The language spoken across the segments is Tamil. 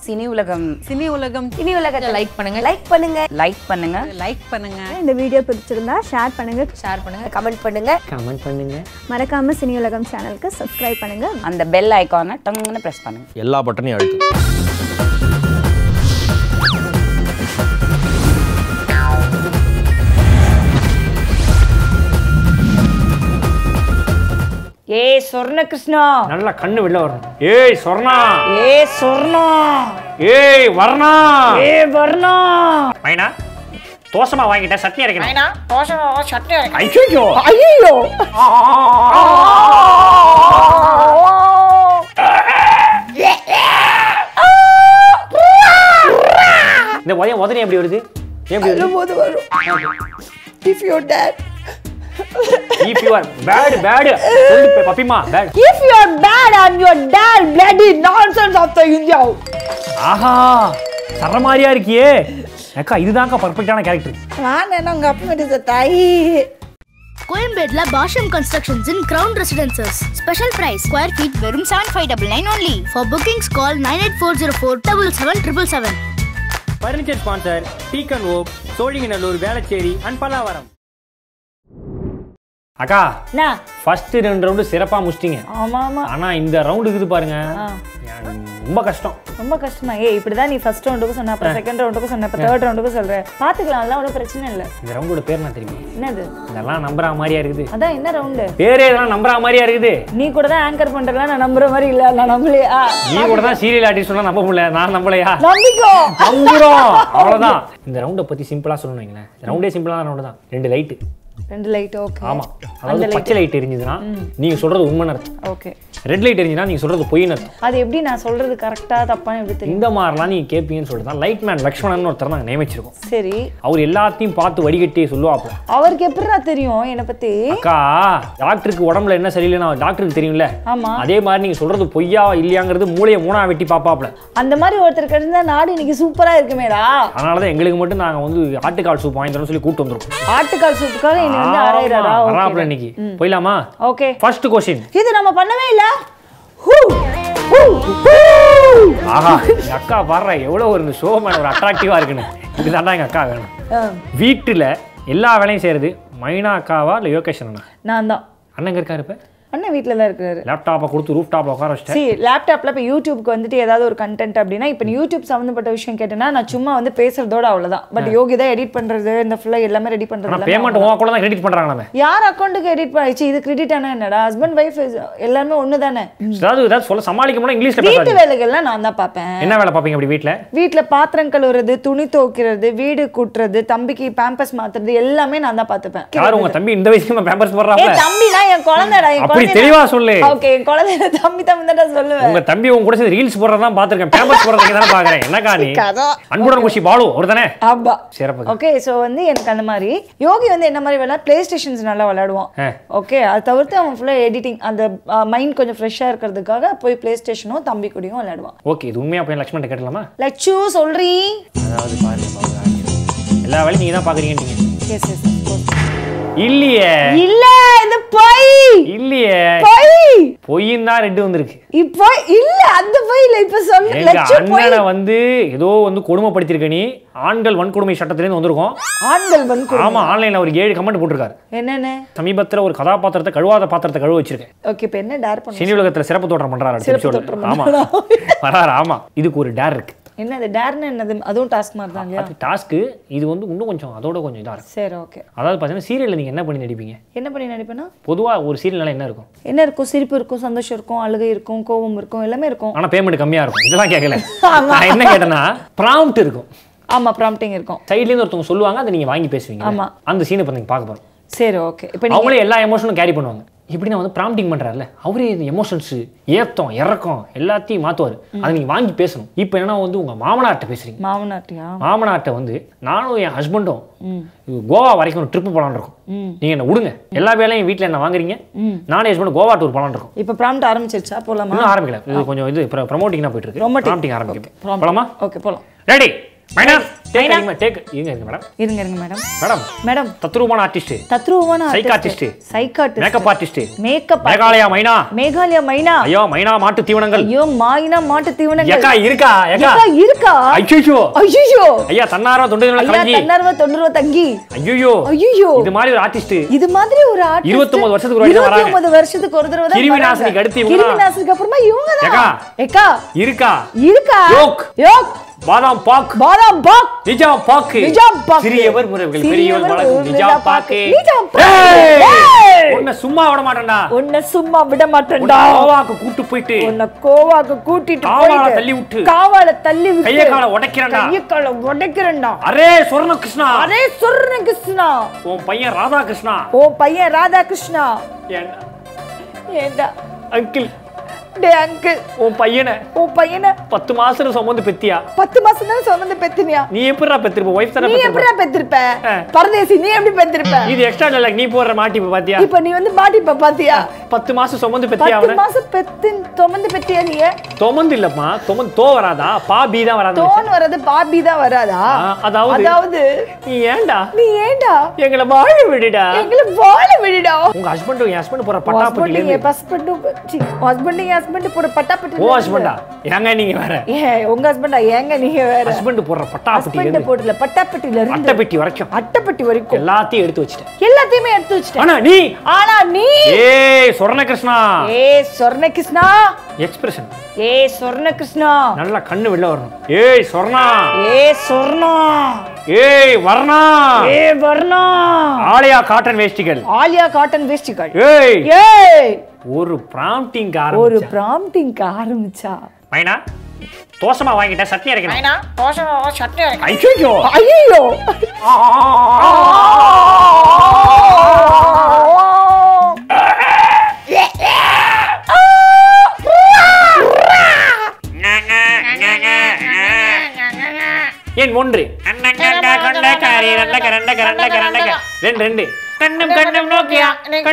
சினி உலகம் லைக் பண்ணுங்க இந்த வீடியோ பிடிச்சிருந்தா ஷேர் பண்ணுங்க கமெண்ட் பண்ணுங்க மறக்காம சினி உலகம் சேனலுக்கு சப்ஸ்கிரைப் பண்ணுங்க அந்த பெல் ஐகானை டங்குன்னு பிரஸ் பண்ணுங்க எல்லா பட்டனையும் அழுத்து ஏய் சொர்ண கிருஷ்ணா நல்ல கண்ணு வெளில வரணும். ஏய் சொர்ணா, ஏய் சொர்ணா, ஏய் வர்ணா, ஏய் வர்ணா. மைனா தோசமா வாங்கிட்டேன், சட்னி அரைக்கணும். மைனா தோசை சட்னி அரைக்கணும். ஐயோ ஐயோ இந்த உதனி எப்படி வருது? எப்படி வருது? if you're dead if you are bad சொல்லு பப்பிமா bad. if you're bad and your dad bloody nonsense of the India. ஆஹா சரமாரியா இருக்கியே அக்கா, இதுதான்க்கா பர்ஃபெக்ட்டான கேரக்டர். நான் என்ன உங்க அப்பா கிட்ட தாய். கோயம்பேட்ல Bashyam constructions in ground residences. Special price square feet வெறும் 7599 only. For bookings call 9840477777. Furniture sponsor deacon okay, Sholinganallur, Velachery and Pallavaram. அக்கா ஃபர்ஸ்ட் 2 ரவுண்டு சிறப்பா முடிச்சிட்டீங்க. ஆமா ஆனா இந்த ரவுண்ட் இருக்குது பாருங்க, ரொம்ப கஷ்டம். ரொம்ப கஷ்டமா? இப்படிதான் நீ ஃபர்ஸ்ட் ரவுண்டுக்கு சொன்ன, அப்புறம் செகண்ட் ரவுண்டுக்கு சொன்ன, அப்புறம் தேர்ட் ரவுண்டுக்கு சொல்ற. பாத்துக்கலாம், அதெல்லாம் ஒன்றும் பிரச்சனை இல்லை. இந்த ரவுண்டோட பேர் என்ன தெரியுமா? என்னது? இதெல்லாம் நம்புற மாதிரியா இருக்குது. அதான் என்ன ரவுண்டு பேரே இதெல்லாம் நம்புற மாதிரியா இருக்குது. நீ கூட தான் ஆங்கர் பண்றல, நான் நம்புற மாதிரி இல்ல. நான் நம்பலையா? நீ கூட தான் சீரியல் ஆர்டிஸ்ட் சொன்னா நம்ப முடியல, நான் நம்பலையா? நம்பிக்கோ நம்புறோம், அவ்வளவுதான். இந்த ரவுண்டை பத்தி சிம்பிளா சொல்லணும்ங்களேன். ரவுண்டே சிம்பிளான ரவுண்டு தான். 2 லைட். 2 லைட். ஓகே. ஆமா, அதாவது பச்சை லைட் எரிஞ்சதுன்னா நீங்க சொல்றது உண்மைன்னு அர்த்தம். ஓகே. ரெட் லைட் எரிஞ்சுனா நீங்க சொல்றது பொய்ன்னு அர்த்தம். அது எப்படி நான் சொல்றது கரெக்டா தப்பான்னு எப்படி தெரியும்? இந்த மாதிரிலாம் நீங்க கேட்பீங்கன்னு சொல்லிட்டு தான் லைட் மேன் லக்ஷ்மணன் ஒருத்தர் நாங்கள் நியமிச்சிருக்கோம். சரி. அவர் எல்லாத்தையும் பார்த்து வடிகட்டி சொல்லுவாப்ல. அவருக்கு எப்படிடா தெரியும் என்னை பத்தி? அக்கா, டாக்டருக்கு உடம்புல என்ன சரியில்லைன்னா டாக்டருக்கு தெரியும்ல. ஆமா. அதே மாதிரி நீங்க சொல்றது பொய்யா இல்லையாங்கிறது மூளையை 3ஆ வெட்டி பாப்பாப்ல. அந்த மாதிரி ஒருத்தர் கிடைச்சா நாடு இன்னைக்கு சூப்பரா இருக்குமேடா. அதனாலதான் எங்களுக்கு மட்டும் நாங்க வந்து ஆட்டுக்கால் சூப் வாங்கி தரோம்னு சொல்லி கூட்டு வந்துருக்கோம். ஆட்டுக்கால் சூப்புக்காக நீ வந்து அரையறடா. வராப்ல இன்னைக்கு போய்லாமா? ஓகே. First question. இது நம்ம பண்ணவே இல்ல. ஆஹா, எங்க அக்கா பாடுற எவ்வளவு ஒரு ஷோமேன், ஒரு அட்ராக்டிவா இருக்குன்னு. இதுதான் எங்க அக்கா வேணும். வீட்டுல எல்லா வேலையும் செய்யறது மைனா அக்காவா இல்ல யோகேஷ் அண்ணா? நான் தான். அண்ணன் இருக்காரு இப்ப? அண்ணன் வீட்டில் தான் இருக்காரு. லேப்டாப்பை கொடுத்து ரூஃப் டாப்ல உட்கார வச்சிட்டேன். சரி, லேப்டாப்ல இப்போ யூடியூப்க்கு வந்துட்டு ஏதாவது ஒரு கண்டென்ட் அப்படின்னா, இப்போ நீ யூடியூப் சம்மந்தப்பட்ட விஷயம் கேட்டேன்னா நான் சும்மா வந்து பேசுறதோட அவ்வளோதான். பட் யோகி தான் எடிட் பண்றது, இந்த ஃபுல்லாக எல்லாமே ரெடி பண்றது. பேமெண்ட் உங்க கூட தான் கிரெடிட் பண்றாங்க. நம்ம யார் அக்கௌண்ட்டுக்கு எடிட் பண்ணிச்சு? இது கிரெடிட் ஆனா என்னடா? ஹஸ்பண்ட் வைஃப் எல்லாமே ஒன்று தானே. ஏதாவது சொல்ல சமாளிக்க முடியும். இங்கிலீஷ்ல வீட்டு வேலைகள்லாம் நான் தான் பார்ப்பேன். என்ன வேலை பார்ப்பீங்க அப்படி வீட்டில்? வீட்டில் பாத்திரம் கழுவுறது, துணி துவைக்கிறது, வீடு கூட்டுறது, தம்பிக்கு பேம்பர்ஸ் மாத்துறது எல்லாமே நான் தான் பார்த்துப்பேன். யார் உங்க தம்பி இந்த வயசுல பேம்பர்ஸ் போடுறாங்க? தம்பினா என் குழந்தைடா. அப்படி தெளிவா சொல்லு. ஓகே, என் குழந்தை தம்பி தான் சொல்லுவேன். உங்க தம்பி உங்க கூட சேர்ந்து ரீல்ஸ் போடுறதா பாத்துர்க்கேன். பேம்பர்ஸ் போடுறதுக்கு தான பாக்குறேன். என்னக்கா நீ? அன்புடன் குஷி பாலு ஒருதானே? ஆமா. சிறப்பு. ஓகே, சோ வந்து எனக்கு அந்த மாதிரி யோகி வந்து என்ன மாதிரி விளையாட பிளே ஸ்டேஷன்ஸ் நல்லா விளையாடுவான். ஓகே, அது தவிர்த்து அவன் ஃபுல்லா எடிட்டிங், அந்த மைண்ட் கொஞ்சம் ஃப்ரெஷ்ஷா இருக்கிறதுக்காக போய் பிளே ஸ்டேஷனும் தம்பி கூடயும் விளையாடுவான். ஓகே, இது உண்மையா போய் லக்ஷ்மண் கேட்டலாமா? லட்சு சொல்றீ. அதாவது பாருங்க, எல்லா வேலையும் நீங்க தான் பாக்குறீங்க. எஸ் எஸ் இல்லையே. இல்ல, இது பொய். இல்லையே, பொய். பொய்யின் தான் ரெட் வந்திருக்கு. இப்போ இல்ல, அந்த பொய் இல்ல. இப்ப சொல்லு. லட்சு பொய். அண்ணனை வந்து ஏதோ வந்து கொடுமைப்படுத்திருக்க நீ. ஆண்கள் வன்கொடுமை சட்டத்துல இருந்து வந்திருக்கோம். ஆண்கள் வன்கொடுமை? ஆமா, ஆன்லைன்ல ஒரு 7 கமெண்ட் போட்டுருக்காரு. என்னன்னு? சமீபத்துல ஒரு கதாபாத்திரத்தை கழுவாத பாத்திரத்தை கழுவ வச்சிருக்கேன். ஓகே, இப்போ என்ன டேர் பண்ணு? சினி உலகத்துல சிறப்பு தோற்றம் பண்றாரு. ஆமா வராரு. ஆமா, இதுக்கு ஒரு டேர் இருக்கு. என்னது டேர்னா? என்னது? அதுவும் டாஸ்க் மாதிரி தான் இல்லையா? அது டாஸ்க். இது வந்து இன்னும் கொஞ்சம் அதோட கொஞ்சம் இதா இருக்கு. சரி, ஓகே. அதாவது பாத்தீங்கன்னா சீரியல்ல நீங்க என்ன பண்ணி நடிப்பீங்க? என்ன பண்ணி நடிப்பேனா? பொதுவா ஒரு சீரியல்ல என்ன இருக்கும்? என்ன இருக்கும்? சிரிப்பு இருக்கும், சந்தோஷம் இருக்கும், அழுகை இருக்கும், கோபம் இருக்கும், எல்லாமே இருக்கும். ஆனா பேமெண்ட் கம்மியா இருக்கும். இதெல்லாம் கேட்கல. நான் என்ன கேட்டேன்னா ப்ராம்ப்ட் இருக்கும். ஆமா, ப்ராம்ப்டிங் இருக்கும். சைடுல இருந்து ஒருத்தவங்க சொல்லுவாங்க, அதை நீங்க வாங்கி பேசுவீங்க. ஆமா, அந்த சீனை பத்தி நீங்க பார்க்க போறோம். சரி, ஓகே. இப்போ அவங்களே எல்லா எமோஷனும் கேரி பண்ணுவாங்க. இப்படி நான் வந்து ப்ராம்ப்டிங் பண்றாருல, அவரே எமோஷன்ஸ், ஏத்தம், இறக்கம் எல்லாத்தையும் மாத்துவாரு. அதை நீங்க வாங்கி பேசணும். இப்போ என்ன வந்து உங்க மாமனார்ட்ட பேசுறீங்க. மாமனார்ட்டியா? மாமனார்ட்ட வந்து நானும் என் ஹஸ்பண்டும் கோவா வரைக்கும் ஒரு ட்ரிப் போலான்னு இருக்கோம். நீங்க என்ன விடுங்க, எல்லா வேலையும் வீட்டுல என்ன வாங்குறீங்க, நானே ஹஸ்பண்ட் கோவா டூர் போலான்னு இருக்கோம். இப்போ ப்ராம்ப்ட் ஆரம்பிச்சிருச்சா? போலாமா? இன்னும் ஆரம்பிக்கல. இது கொஞ்சம் இது ப்ரோமோட்டிங்கா போயிட்டு இருக்கு. ப்ராம்ப்டிங் ஆரம்பிக்கும். போலாமா? ஓகே, போலாம். ரெடி மைனா டேக் இருங்க மேடம். இருங்க மேடம். மேடம் தத்ரூபமான artist. Psychiatrist. Makeup artist. Meghalaya Maina. ஐயோ மைனா மாட்டு தீவனங்கள். ஏக்கா இருக்கா? ஐயோ ஐயா தன்னார்வ தொண்டு தங்கி. ஐயோ இது மாதிரி ஒரு ஆர்டிஸ்ட். 29 வருஷத்துக்கு ஒரு தடவை வராங்க. 29 வருஷத்துக்கு ஒரு தடவை தான். கிருமிநாசினிக்கு அடுத்து கிருமிநாசினிக்கு அப்புறமா இவங்க தான். இருக்கா? யோக் பாதாம் பாக். நிஜாம் பாக்கு. சிறியவர் முறைகள் பெரியவர் வழக்கம். நிஜாம் பாக்கு. உன்னை சும்மா விட மாட்டேன்டா. கோவாக்கு கூட்டி போயிட்டு காவால தள்ளி விட்டு கைய கால உடைக்கிறேன்டா. அரே சொர்ண கிருஷ்ணா. உன் பையன் ராதா கிருஷ்ணா. ஏண்டா அங்கிள் உன் பையனை 10 மாசம் சுமந்து பெத்தியா? 10 மாசம் தான சுமந்து பெத்தினியா? நீ எப்படிடா பெத்திருப்ப? வைஃப் தான பெத்திருப்ப. நீ எப்படிடா பெத்திருப்ப? பரதேசி நீ எப்படி பெத்திருப்ப? இது எக்ஸ்ட்ரா இல்ல, நீ போற மாட்டிப்ப பாத்தியா? இப்போ நீ வந்து மாட்டிப்ப பாத்தியா? 10 மாசம் சுமந்து பெத்தியா? 10 மாசம் சுமந்து பெத்தியா நீ? சுமந்து இல்லம்மா, தோ வராதா? பா பி தான் வராதா? தோன் வரது பா பி தான் வராதா? அதாவது நீ ஏண்டா எங்களை வாழ விடுடா. உங்க ஹஸ்பண்ட் போற பட்டாப்பட்டில ஹஸ்பண்ட் போற பட்டாப்பட்டி. ஓ ஹஸ்பண்டா ஏங்க நீங்க வேற? உங்க ஹஸ்பண்டா ஏங்க நீங்க வேற? ஹஸ்பண்ட் போற பட்டாப்பட்டில இருந்து போடல, பட்டாப்பட்டில இருந்து அட்டப்பட்டி வரைக்கும் எல்லாத்தையும் எடுத்து வச்சிட்டேன். எல்லாத்தையுமே எடுத்து வச்சிட்டேன். ஆனா நீ ஏய் சொர்ண கிருஷ்ணா எக்ஸ்பிரஷன். ஏய் சொர்ண கிருஷ்ணா நல்ல கண்ணு வெளிய வரணும். ஏய் சொர்ணா. ஏய் வர்ணா. ஆலியா காட்டன் வேஷ்டிகள். ஏய் ஒரு பிராம்ப்டிங் ஆரம்பிச்சா மைனா தோசமா வாங்கிட்ட சட்னி அரைக்கணும். ஐயோ என் ஒன்று ரெண்டு கண்ணும் நோக்கியா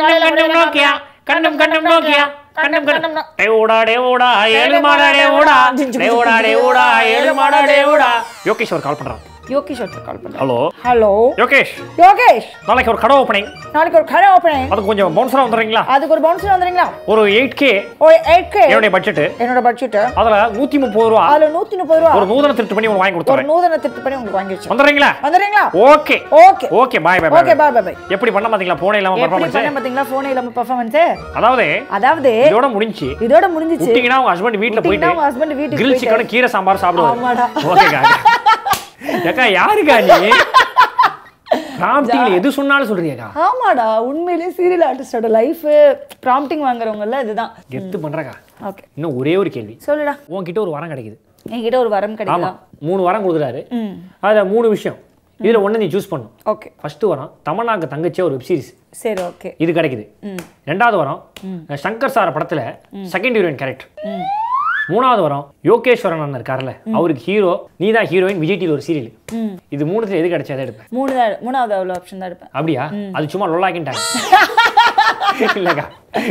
யோகேஷ் கால் பண்றான். ஹலோ யோகேஷ் நாளைக்கு ஒரு கடை ஓபனிங். அதுக்கு கொஞ்சம் பவுன்சரா வந்துறீங்களா? ஒரு 8K என்னோட பட்ஜெட். அதுல 130 ரூபா. ஒரு நூதன திருட்டு பண்ணி வாங்கி கொடுத்துறேன். வந்துறீங்களா? Okay bye. எப்படி பண்ண பாத்தீங்களா போனே இல்லாம பெர்ஃபார்மன்ஸ்? அதாவது இதோட முடிஞ்சு விட்டீங்கன்னா உங்க ஹஸ்பண்ட் வீட்ல போயிட்டு கிரில் சிக்கன் கீரை சாம்பார் சாப்பிடுவாங்க. ஓகேக்கா ஏக்கா யாருக்கா நீ? ப்ராம்ப்டிங்ல எது சொன்னாலும் சொல்றியேக்கா? ஆமாடா, உண்மையிலேயே சீரியல் ஆர்டிஸ்டோட லைஃப் ப்ராம்ப்டிங் வாங்குறவங்கல இதுதான் கெத்து பண்றக்கா. ஓகே, இன்னும் ஒரே ஒரு கேள்வி சொல்லுடா. உன்கிட்ட ஒரு வரம் கிடைக்குது. என்கிட்ட ஒரு வரம் கிடைக்குதா? 3 வரம் கொடுக்குறாரு. அதுல 3 விஷயம். இதுல ஒண்ணு நீ சூஸ் பண்ணு. ஓகே. ஃபர்ஸ்ட் வரம் தமன்னாக்கு தங்கச்சியா ஒரு வெப் சீரிஸ். சரி, ஓகே. இது கிடைக்குது. ரெண்டாவது வரம் சங்கர் சார் படத்துல செகண்ட் ஹீரோயின் கேரக்டர். மூணாவது வரம் யோகேஸ்வரன் அண்ணன் இருக்கார்ல, அவருக்கு ஹீரோ, நீ தான் ஹீரோயின், விஜய் டிவில ஒரு சீரியல். இது மூணுத்துல எது கிடைச்சா எடுப்பேன்? மூணாவது அவ்வளோ ஆப்ஷன் தான் எடுப்பேன். அப்படியா? அது சும்மா லொல்லாக்கிட்டாங்க. இல்லக்கா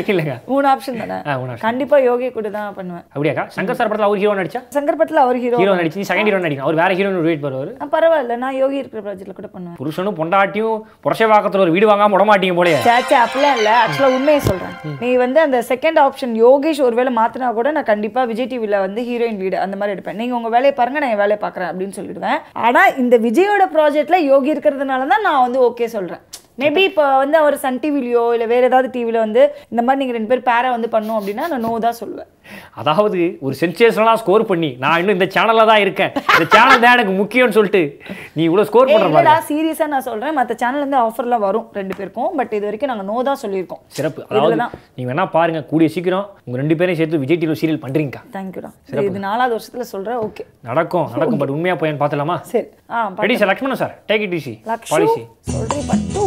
3 ஆப்ஷன் தானே. கண்டிப்பா யோகி கூட தான் பண்ணுவேன். அப்படியாக்கா? சங்கர் சார் படத்துல அவர் ஹீரோ நடிச்சா? சங்கர் படத்துல அவர் ஹீரோ நடிச்சு நீ செகண்ட் ஹீரோ நடிக்கணும். அவர் வேற ஹீரோன்னு வெயிட் பண்ணுவாரு. பரவாயில்ல, நான் யோகி இருக்கிற ப்ராஜெக்ட்ல கூட பண்ணுவேன். புருஷனும் பொண்டாட்டியும் புரஷவாக்கத்துல ஒரு வீடு வாங்காம விட மாட்டீங்க போலயே. சாச்சா அப்படிலாம் இல்ல. ஆக்சுவலா உண்மையை சொல்றேன். நீ வந்து அந்த செகண்ட் ஆப்ஷன் யோகேஷ் ஒருவேளை மாத்தினா கூட நான் கண்டிப்பா விஜய் டிவில வந்து ஹீரோயின் லீடு அந்த மாதிரி எடுப்பேன். நீங்க உங்க வேலையை பாருங்க, நான் என் வேலையை பாக்குறேன் அப்படின்னு சொல்லிடுவேன். ஆனா இந்த விஜயோட ப்ராஜெக்ட்ல யோகி இருக்கிறதுனால தான் நான் வந்து ஓகே சொல்றேன். மேபி இப்போ வந்து அவர் சன் டிவிலையோ இல்லை வேற ஏதாவது டிவியில் வந்து இந்த மாதிரி நீங்கள் 2 பேர் பேரை வந்து பண்ணோம் அப்படின்னா நான் நோ தான் சொல்லுவேன். அதாவது ஒரு சென்சேஷனலாக ஸ்கோர் பண்ணி நான் இன்னும் இந்த சேனலில் தான் இருக்கேன், இந்த சேனல் தான் எனக்கு முக்கியம்னு சொல்லிட்டு நீ இவ்வளோ ஸ்கோர் பண்ணுறா. சீரியஸாக நான் சொல்கிறேன், மற்ற சேனல்லேருந்து ஆஃபர்லாம் வரும் 2 பேருக்கும். பட் இது வரைக்கும் நாங்கள் நோ தான் சொல்லியிருக்கோம். சிறப்பு. அதாவது நீங்கள் வேணா பாருங்க, கூடிய சீக்கிரம் உங்கள் 2 பேரையும் சேர்த்து விஜய் டிவி சீரியல் பண்ணுறீங்க. தேங்க்யூடா. இது 4வது வருஷத்தில் சொல்கிறேன். ஓகே, நடக்கும். பட் உண்மையாக போய் பார்த்துலாமா? சரி. Ready sir. Lakshmanan sir, take it easy. Policy சொல்கிறேன். பட்டு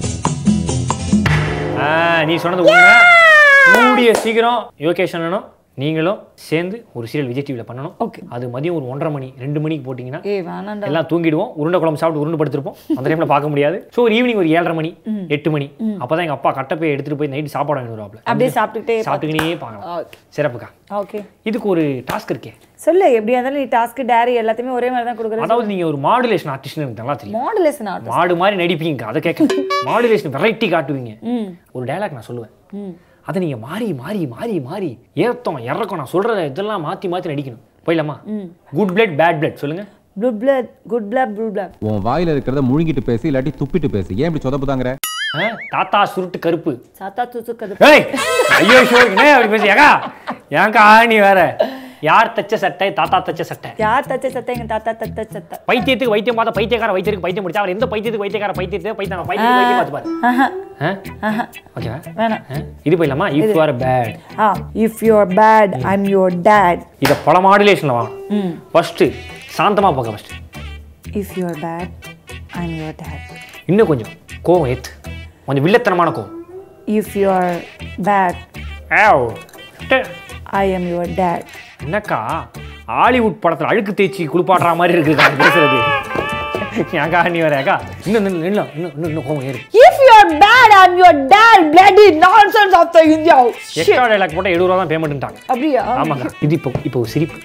நீ சொன்னது உண்மை. கூடிய சீக்கிரம் யோகேஷ் அண்ணனும் நீங்களும் சேர்ந்து ஒரு சீரியல் விஜய் டிவியில் பண்ணணும். ஓகே. அது மதியம் ஒரு 1:30 மணி 2 மணிக்கு போட்டிங்கன்னா வேணாண்டா, எல்லாம் தூங்கிடுவோம். உருண்டை குழம்பு சாப்பிட்டு உருண்டு படுத்திருப்போம். அந்த டைமில் பார்க்க முடியாது. ஸோ ஒரு ஈவினிங் ஒரு 7:30 மணி 8 மணி அப்போ தான் எங்கள் அப்பா கட்டப்பை எடுத்துகிட்டு போய் நைட்டு சாப்பாடு வாங்கி வருவாப்ல. அப்படியே சாப்பிட்டுக்கிட்டே பார்க்கலாம். சிறப்புக்கா. ஓகே. இதுக்கு ஒரு டாஸ்க் இருக்கே. சொல்லு. எப்படியா இருந்தாலும் நீ டாஸ்க் டைரி எல்லாத்தையுமே ஒரே மாதிரி தான் கொடுக்குற. அதாவது நீங்கள் ஒரு மாடுலேஷன் ஆர்டிஸ்ட்னு எனக்கு நல்லா தெரியும். Modulation artist. மாடு மாதிரி நடிப்பீங்க. அதை கேட்க மாடுலேஷன் வெரைட்டி காட்டுவீங்க. ஒரு டயலாக் நான் சொல்லுவேன். அதை நீங்கள் மாறி மாறி மாறி மாறி ஏத்தம் இறக்கம் நான் சொல்கிற இதெல்லாம் மாற்றி மாற்றி நடிக்கணும். போயிடலாமா? குட் பிளட் பேட் பிளட் சொல்லுங்க. Good blood good blood blue blood. உன் வாயில இருக்கிறத முழுங்கிட்டு பேசி இல்லாட்டி துப்பிட்டு பேசி. ஏன் இப்படி சொதப்புதாங்கற? தாத்தா சுருட்டு கருப்பு சாத்தா தூசு கருப்பு. ஏய் ஐயோ ஷோ என்ன அப்படி பேசியாக்கா? ஏன்க்கா நீ வேற? யார் தச்ச சட்டை? தாத்தா தச்ச சட்டை. யார் தச்ச சட்டை? எங்க தாத்தா தச்ச சட்டை. பைத்தியத்துக்கு வைத்தியம் பார்த்தா பைத்தியக்கார வைத்தியருக்கு பைத்தியம் முடிச்சா அவர் எந்த பைத்தியத்துக்கு வைத்தியக்கார பைத்தியத்துக்கு வைத்தியம் பார்த்து பாரு. ஓகேவா? வேணாம். இது போயிடலாமா? If you are bad. If you are bad I am your dad. இத பல மாடுலேஷன்ல வாங்க. ஃபர்ஸ்ட் சாந்தமா பார்க்க first. If you are bad I am your dad. இன்னும் கொஞ்சம் கோவம் ஏத்து. கொஞ்சம் வில்லத்தனமான கோவம். If you are bad I am your dad. என்னக்கா ஹாலிவுட் படத்துல அழுக்கு தேய்ச்சி குளிப்பாடுற மாதிரி இருக்குக்கா பேசுறது. ஏன்க்கா நீ வேறக்கா? இன்னும் கோவம் ஏறு. If you are bad I am your dad. bloody nonsense of the India. Extra dialogue போட்டா 70 ரூபா தான் பேமெண்ட்ட்டாங்க. அப்படியா? ஆமாங்க. இது இப்போ ஒரு சிரிப்பு.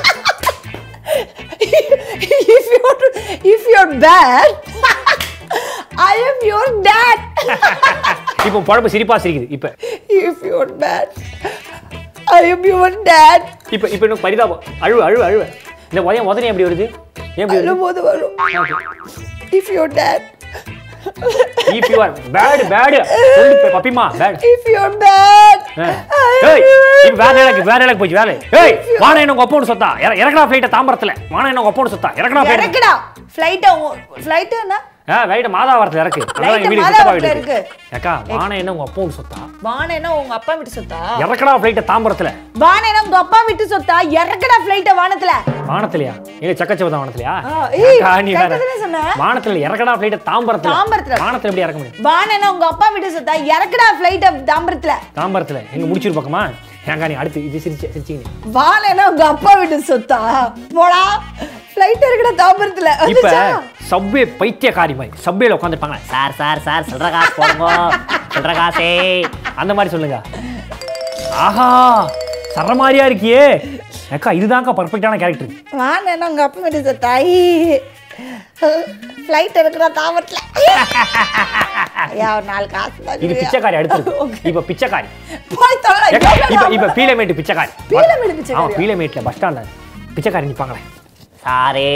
if you are bad I am your dad. இப்போ பழப்பு சிரிப்பா சிரிக்குது. இப்போ if you are bad I am your dad. இப்போ இன்னும் பரிதாபம். அழுவ இந்த உதனே எப்படி வருது? எப்படி அழும்போது வரும். if you are dad if you are bad சொல்லு பப்பிமா bad. if you are bad ஏய் இப்போ வேற எனக்கு போச்சு வேற. ஏய் வாணா என்ன கொப்போன்னு சொத்தா இறக்கடா ஃளைட்ட தாம்பரத்துல. வாணா என்ன கொப்போன்னு சொத்தா இறக்கடா ஃளைட்னா ரைட் மாதாவரத்துல இறக்கு. அதான் வீடு கிட்டவா இருக்கு. ஏக்கா வாணா என்ன உங்க அப்பா வீட்டு சொத்தா? வாணா என்ன உங்க அப்பா வீட்டு சொத்தா? இறக்கடா ஃளைட்ட தாம்பரத்துல. வாணா என்ன உங்க அப்பா வீட்டு சொத்தா? இறக்கடா ஃளைட்ட வானத்துல. வானத்துலயா? எங்க சக்கச்சவதா வானத்துலயா? ஏய் நீ வேற சொன்ன. வானத்துல இறக்கடா ஃளைட்ட தாம்பரத்துல. வானத்துல எப்படி இறக்க முடியும்? வாணா என்ன உங்க அப்பா வீட்டு சொத்தா? இறக்கடா ஃளைட்ட தாம்பரத்துல. எங்க முடிச்சிரு பக்கமா? ஏங்கா நீ அடுத்து இது சிரிச்சீங்க. வாணா என்ன உங்க அப்பா வீட்டு சொத்தா? போடா ஃளைட் இருக்கடா தாம்பரத்துல. இப்ப சப்வே பைத்தியக்காரி மாதிரி சப்வேல உட்காந்துருப்பாங்க. சார் சொல்ற காசு போடுங்க சொல்ற காசே அந்த மாதிரி சொல்லுங்க. ஆஹா சர்ற மாதிரியா இருக்கியே. ஏக்கா இதுதான்க்கா பர்ஃபெக்டான கேரக்டர். வாணா என்ன உங்க அப்பா வீட்டு சொத்தா? ஃளைட் இருக்கடா தாம்பரத்துல. நாலு காசு தான். இது பிச்சைக்காரி அடுத்து. இப்ப பிச்சைக்காரி இப்ப பீலமேட்டு பிச்சைக்காரி. பீலமேட்ல பஸ் ஸ்டாண்ட் பிச்சைக்காரி நிப்பாங்களே. சாரே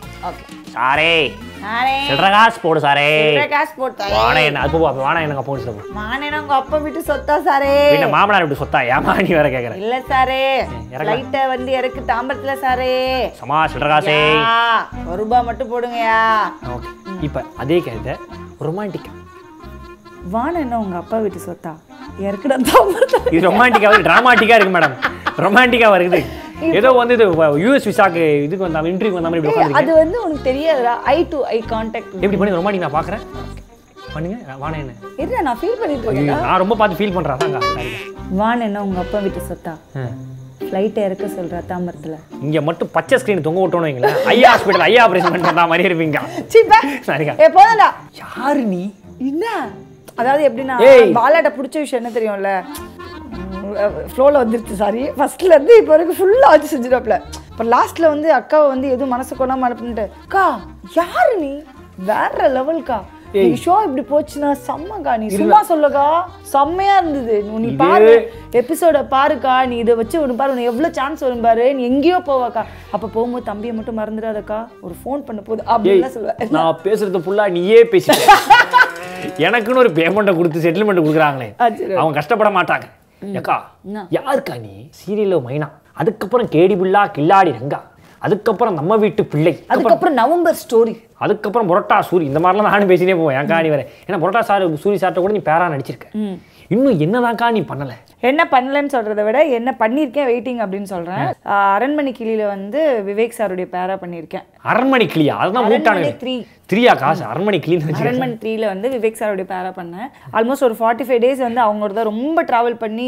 சில்லற காசு போடு சாரே. வாணா என்ன அது வாணா எனக்கு அப்போ சொல்லு. வாணா என்ன உங்க அப்பா வீட்டு சொத்தா சாரே? என்ன மாமனார் வீட்டு சொத்தா? ஏமா நீ வேற கேக்குற? இல்ல சாரே ஃளைட்ட வந்து இறக்கு தாம்பரத்துல சாரே. சமா சில்லற காசே ₹1 மட்டும் போடுங்கயா. ஓகே. இப்ப அதே கேட்ட ரொமான்டிக். வாணா என்ன உங்க அப்பா வீட்டு சொத்தா? இறக்குடா தாம்பரத்துல. இது ரொமான்டிக்கா டிராமாட்டிக்கா இருக்கு மேடம். ரொமான்டிக்கா வருது. ஏதோ வந்து இது யுஎஸ் விசாக்கு இதுக்கு வந்த இன்டர்வியூ வந்த மாதிரி உட்கார்ந்து. அது வந்து உனக்கு தெரியாதுடா. ஐ டு ஐ கான்டாக்ட் எப்படி பண்ணி ரொமான்டிக் நான் பாக்குறேன். பண்ணுங்க. வாணா என்ன? இல்ல நான் ஃபீல் பண்ணிட்டு இருக்கேன். நான் ரொம்ப பார்த்து ஃபீல் பண்றேன். அதாங்க. வாணா என்ன உங்க அப்பா வீட்டு சொத்தா? ஃளைட் இறக்க சொல்றா தாம்பரத்துல. இங்க மட்டும் பச்சை ஸ்கிரீன் தொங்க விட்டோன்னு வைங்களேன். ஐ ஹாஸ்பிடல் ஐ ஆபரேஷன் பண்ற மாதிரி இருப்பீங்க. சீப்பா சரிங்க. போடா. யாரு நீ? என்ன அதாவது எப்படின்னா பாலாட்ட பிடிச்ச விஷயம் என்ன தெரியும்ல? ஃப்ளோவில் வந்துருச்சு. சாரி ஃபர்ஸ்ட்ல இருந்து இப்போ வரைக்கும் ஃபுல்லாக வச்சு செஞ்சிடாப்ல. இப்போ லாஸ்ட்ல வந்து அக்காவை வந்து எதுவும் மனசு கொண்டாம அனுப்பிட்டு அக்கா யாரு நீ வேற லெவல்க்கா ஷோ இப்படி போச்சுன்னா செம்மக்கா. நீ சும்மா சொல்லுக்கா செம்மையா இருந்தது. நீ பாரு எபிசோட பாருக்கா. நீ இதை வச்சு ஒன்று பாரு. உனக்கு எவ்வளோ சான்ஸ் வரும் பாரு. நீ எங்கேயோ போவாக்கா. அப்போ போகும்போது தம்பியை மட்டும் மறந்துடாதக்கா. ஒரு ஃபோன் பண்ண போகுது அப்படின்னு சொல்லுவேன். நான் பேசுறது ஃபுல்லா நீயே பேசி எனக்குன்னு ஒரு பேமெண்ட்டை கொடுத்து செட்டில்மெண்ட் கொடுக்குறாங்களே அவங்க கஷ்டப்பட மாட்டாங்க. ஏக்கா யாருக்கா நீ? சீரியலோ மைனா, அதுக்கப்புறம் கேடி புல்லா கில்லாடி ரங்கா, அதுக்கப்புறம் நம்ம வீட்டு பிள்ளை, அதுக்கப்புறம் நவம்பர் ஸ்டோரி, அதுக்கப்புறம் புரோட்டா சூரி. இந்த மாதிரிலாம் நானும் பேசினே போவேன். ஏன்க்கா நீ வேற? ஏன்னா புரோட்டா சூரி சார்ட்ட கூட நீ பேரா நடிச்சிருக்க. இன்னும் என்னதான்க்கா நீ பண்ணல? என்ன பண்ணலன்னு சொல்றதை விட என்ன பண்ணியிருக்கேன் வெயிட்டிங் அப்படின்னு சொல்றேன். அரண்மனை கிளியில வந்து விவேக் சாருடைய பேரா பண்ணியிருக்கேன். அரண்மனை கிளியா? அதுதான் மூட்டானு 3 காசு அரண்மனை கிளி. அரண்மனை 3ல வந்து விவேக் சாரோட பேரா பண்ணேன். ஆல்மோஸ்ட் ஒரு 45 டேஸ் வந்து அவங்களோட தான் ரொம்ப டிராவல் பண்ணி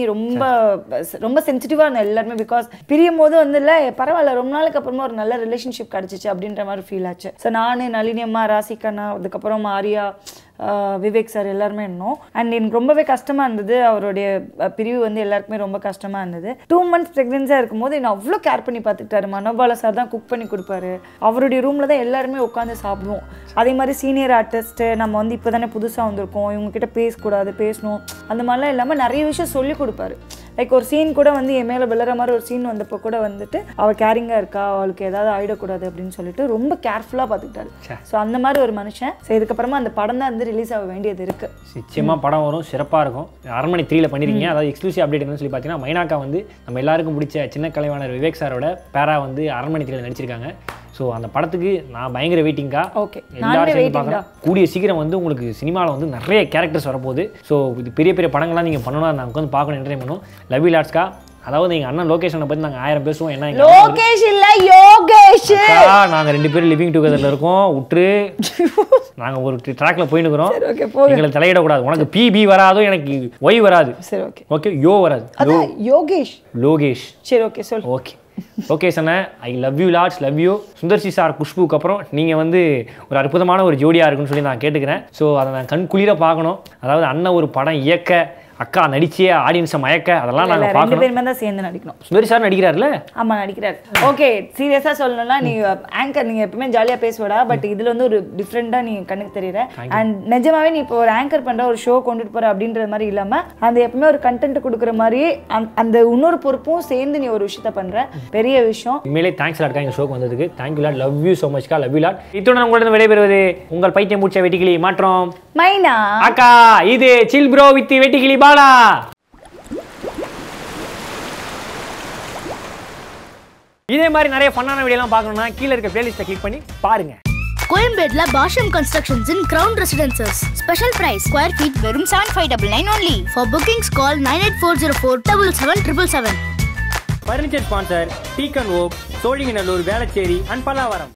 ரொம்ப சென்சிட்டிவா இருந்தேன் எல்லாருமே. பிகாஸ் பிரியும் போது வந்து இல்லை பரவாயில்ல ரொம்ப நாளுக்கு அப்புறமா ஒரு நல்ல ரிலேஷன்ஷிப் கிடைச்சிச்சு அப்படின்ற மாதிரி ஃபீல் ஆச்சு. ஸோ நான், நளினி அம்மா, ராசிகண்ணா, அதுக்கப்புறம் ஆரியா, விவேக் சார் எல்லாருமே இருந்தோம். அண்ட் எனக்கு ரொம்பவே கஷ்டமாக இருந்தது. அவருடைய பிரிவு வந்து எல்லாருக்குமே ரொம்ப கஷ்டமாக இருந்தது. 2 months ப்ரெக்னென்ஸாக இருக்கும்போது என்ன அவ்வளோ கேர் பண்ணி பார்த்துக்கிட்டாரு. மனோபாலா சார் தான் குக் பண்ணி கொடுப்பாரு. அவருடைய ரூமில் தான் எல்லாருமே உட்காந்து சாப்பிடுவோம். அதே மாதிரி சீனியர் ஆர்டிஸ்ட்டு நம்ம வந்து இப்போ தானே புதுசாக வந்திருக்கோம், இவங்ககிட்ட பேசக்கூடாது, பேசணும், அந்த மாதிரிலாம் இல்லாமல் நிறைய விஷயம் சொல்லி கொடுப்பாரு. லைக் ஒரு சீன் கூட வந்து என் மேலே விழுற மாதிரி ஒரு சீன் வந்தப்போ கூட வந்துட்டு அவள் கேரிங்காக இருக்கா, அவளுக்கு ஏதாவது ஆகிடக்கூடாது அப்படின்னு சொல்லிட்டு ரொம்ப கேர்ஃபுல்லாக பார்த்துக்கிட்டாரு. ஸோ அந்த மாதிரி ஒரு மனுஷன். ஸோ இதுக்கப்புறமா அந்த படம் தான் வந்து ரிலீஸ் ஆக வேண்டியது இருக்குது. நிச்சயமாக படம் வரும், சிறப்பாக இருக்கும். அரண்மனை 3ல பண்ணிருக்கீங்க. அதாவது எக்ஸ்க்ளூசிவ் அப்டேட் என்னன்னு சொல்லி பார்த்தீங்கன்னா, மைனாக்கா வந்து நம்ம எல்லாருக்கும் பிடிச்ச சின்ன கலைவாணர் விவேக் சாரோட பேரா வந்து அரண்மனை 3ல நடிச்சிருக்காங்க. ஸோ அந்த படத்துக்கு நான் பயங்கர வெயிட்டிங்கா. ஓகே, எல்லாரும் சேர்ந்து பார்க்குறேன். கூடிய சீக்கிரம் வந்து உங்களுக்கு சினிமாவில் வந்து நிறைய கேரக்டர்ஸ் வரப்போகுது. ஸோ இது பெரிய பெரிய படங்கள்லாம் நீங்கள் பண்ணணும், நாங்கள் வந்து பார்க்கணும், என்டர்டைன் பண்ணணும். லவ் யூ லாட்ஸ்க்கா. அதாவது எங்கள் அண்ணன் லோகேஷனை பற்றி நாங்கள் 1000 பேசுவோம். ஏன்னா லோகேஷ் இல்லை யோகேஷ், நாங்கள் 2 பேரும் லிவிங் டுகெதரில் இருக்கோம். விட்டு நாங்கள் ஒரு ட்ராக்ல போயின்னு இருக்கிறோம். எங்களை தலையிடக்கூடாது. உனக்கு பிபி வராதோ, எனக்கு ஒய் வராது. சரி ஓகே ஓகே, யோ வராது. யோகேஷ் லோகேஷ். சரி ஓகே சொல். ஓகே ஓகே சொன்ன. I love you lots, love you. Sundar C sir, குஷ்புக்கு அப்புறம் நீங்கள் வந்து ஒரு அற்புதமான ஒரு ஜோடியாக இருக்குன்னு சொல்லி நான் கேட்டுக்கிறேன். ஸோ அதை நான் கண்குளிர பார்க்கணும். அதாவது அண்ணன் ஒரு படம் இயக்க, அக்கா நடிச்சே ஆடியன்ஸை மயக்க, அதெல்லாம் நாங்கள் பார்க்கணும். 2 பேருமே தான் சேர்ந்து நடிக்கணும். சுந்தரி சார் நடிக்கிறாருல்ல? ஆமாம் நடிக்கிறார். ஓகே, சீரியஸாக சொல்லணும்னா நீ ஆங்கர், நீங்கள் எப்பவுமே ஜாலியாக பேசுவடா, பட் இதில் வந்து ஒரு டிஃப்ரெண்ட்டாக நீ கண்ணுக்கு தெரியுற. அண்ட் நிஜமாவே நீ இப்போ ஒரு ஆங்கர் பண்ணுற, ஒரு ஷோ கொண்டுட்டு போகிற அப்படின்ற மாதிரி இல்லாமல் அந்த எப்பவுமே ஒரு கண்டென்ட் கொடுக்குற மாதிரி அந்த இன்னொரு பொறுப்பும் சேர்ந்து நீ ஒரு விஷயத்த பண்ணுற பெரிய விஷயம். உண்மையிலே தேங்க்ஸ் லாட்க்கா இந்த ஷோக்கு வந்ததுக்கு. Thank you lot, love you so மச்க்கா, லவ் யூ லாட். இத்துடன் உங்களிடம் விடைபெறுவது உங்கள் பைத்தியம் பூச்ச வெட்டிக்கிளி மாற்றம் மைனா அக்கா. இது chill bro with Vettikili Bala. இதே மாதிரி நிறைய ஃபன்னான வீடியோலாம் பார்க்கணும்னா கீழே இருக்க பிளேலிஸ்ட்டை கிளிக் பண்ணி பாருங்க. கோயம்பேட்ல Bashyam constructions in ground residences. Special price square feet வெறும் 7599 only. For bookings call 984047777. Furniture sponsor deacon okay, Sholinganallur, Velachery and Pallavaram.